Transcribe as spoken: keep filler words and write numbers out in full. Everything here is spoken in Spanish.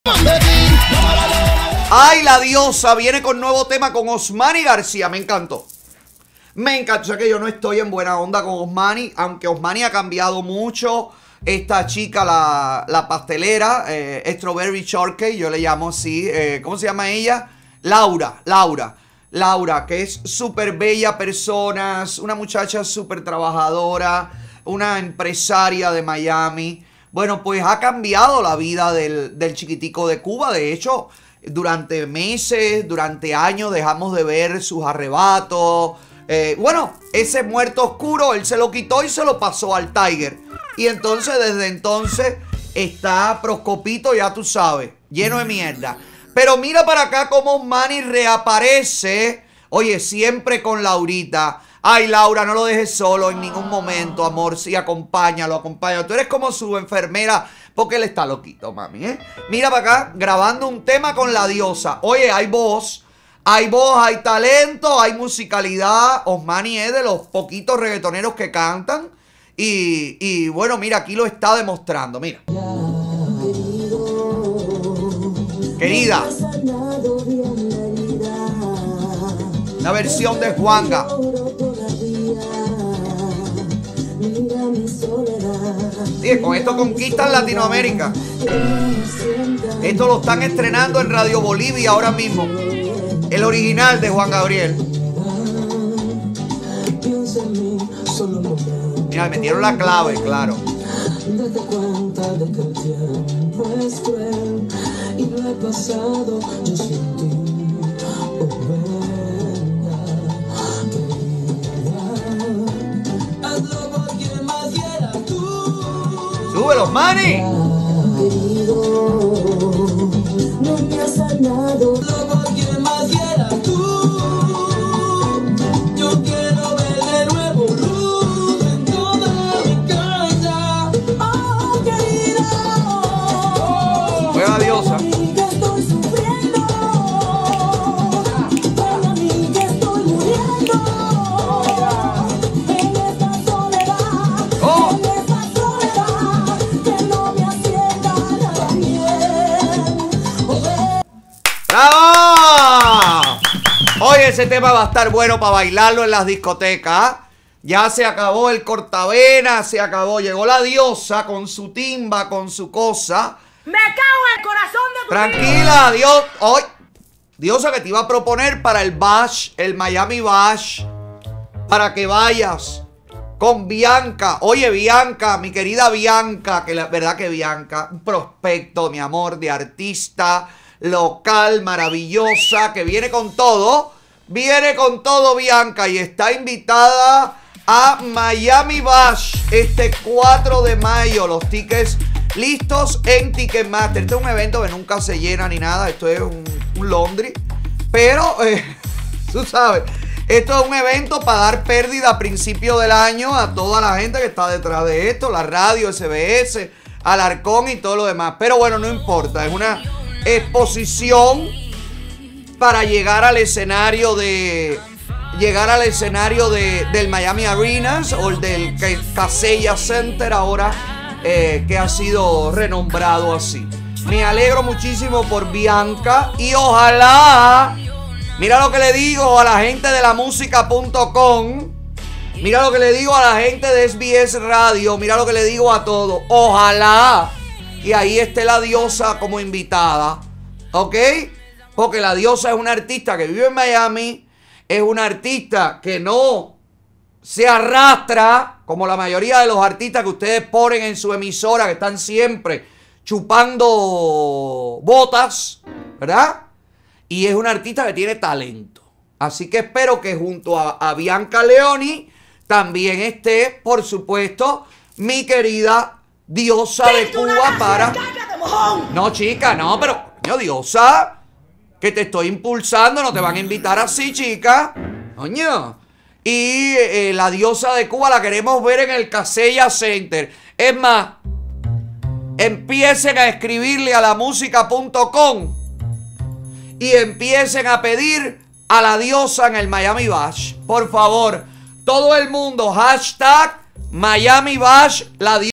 Ay, la diosa viene con nuevo tema con Osmani García. Me encantó. Me encantó. O sea que yo no estoy en buena onda con Osmani, aunque Osmani ha cambiado mucho. Esta chica, la, la pastelera, eh, Strawberry Shortcake, yo le llamo así. Eh, ¿Cómo se llama ella? Laura, Laura. Laura, que es súper bella persona, una muchacha súper trabajadora, una empresaria de Miami. Bueno, pues ha cambiado la vida del, del chiquitico de Cuba. De hecho, durante meses, durante años dejamos de ver sus arrebatos. Eh, bueno, ese muerto oscuro, él se lo quitó y se lo pasó al Tiger. Y entonces, desde entonces, está Proscopito, ya tú sabes, lleno de mierda. Pero mira para acá cómo Osmani reaparece. Oye, siempre con Laurita. Ay, Laura, no lo dejes solo en ningún momento, amor. Sí, acompáñalo, acompáñalo. Tú eres como su enfermera, porque él está loquito, mami, ¿eh? Mira para acá, grabando un tema con la diosa. Oye, hay voz, hay voz, hay talento, hay musicalidad. Osmani es de los poquitos reggaetoneros que cantan. Y, y bueno, mira, aquí lo está demostrando, mira. Querida. La versión de Juanga. Sí, con esto conquistan Latinoamérica. Esto lo están estrenando en Radio Bolivia ahora mismo. El original de Juan Gabriel. Mira, metieron la clave, claro. Date cuenta de que el tiempo es cruel y lo he pasado yo sin ti. Oh, venga, querida, hazlo por quien más quiera tú. ¡Súbelo, Osmani! No me has sanado. Hazlo por quien más quiera tú. Yo quiero ver de nuevo luz en toda mi casa. Oh, querida. Juega diosa. Estoy sufriendo. Para mí que estoy muriendo. En esta soledad. Oh. En esta soledad. Que no me hacienda nada bien. Oh, ¡bravo! Oye, ese tema va a estar bueno para bailarlo en las discotecas. Ya se acabó el cortavena, se acabó. Llegó la diosa con su timba, con su cosa. ¡Me cago en el corazón de tu Tranquila, Dios. Hoy, diosa, que te iba a proponer para el Bash, el Miami Bash, para que vayas con Bianca. Oye, Bianca, mi querida Bianca, que la verdad que Bianca, un prospecto, mi amor, de artista local, maravillosa, que viene con todo. Viene con todo, Bianca, y está invitada a Miami Bash este cuatro de mayo. Los tickets listos en Ticketmaster. Este es un evento que nunca se llena ni nada. Esto es un, un laundry. Pero, eh, tú sabes, esto es un evento para dar pérdida a principio del año a toda la gente que está detrás de esto. La radio, S B S, Alarcón y todo lo demás. Pero bueno, no importa. Es una exposición para llegar al escenario de llegar al escenario de, del Miami Arenas o el del Kaseya Center ahora, eh, que ha sido renombrado así. Me alegro muchísimo por Bianca y ojalá, mira lo que le digo a la gente de la música punto com, mira lo que le digo a la gente de S B S Radio, mira lo que le digo a todos, ojalá y ahí esté la diosa como invitada, ¿ok? Porque la diosa es una artista que vive en Miami, es una artista que no se arrastra como la mayoría de los artistas que ustedes ponen en su emisora, que están siempre chupando botas, ¿verdad? Y es una artista que tiene talento. Así que espero que junto a, a Bianca Leoni también esté, por supuesto, mi querida diosa de Cuba para... No, chica, no, pero... Coño, diosa, que te estoy impulsando, no te van a invitar así, chica. Coño. Y eh, la diosa de Cuba la queremos ver en el Kaseya Center. Es más, empiecen a escribirle a la música punto com y empiecen a pedir a la diosa en el Miami Bash. Por favor, todo el mundo, hashtag Miami Bash, la diosa.